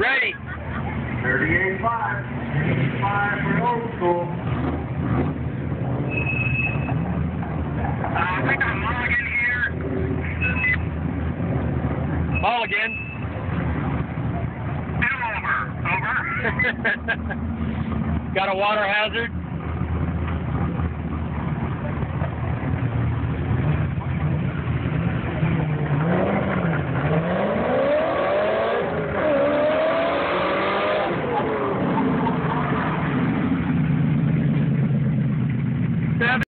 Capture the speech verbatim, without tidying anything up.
Ready. thirty-eight five. five for old school. Uh, we got Mulligan here. Mulligan. Still over. Over. Got a water hazard?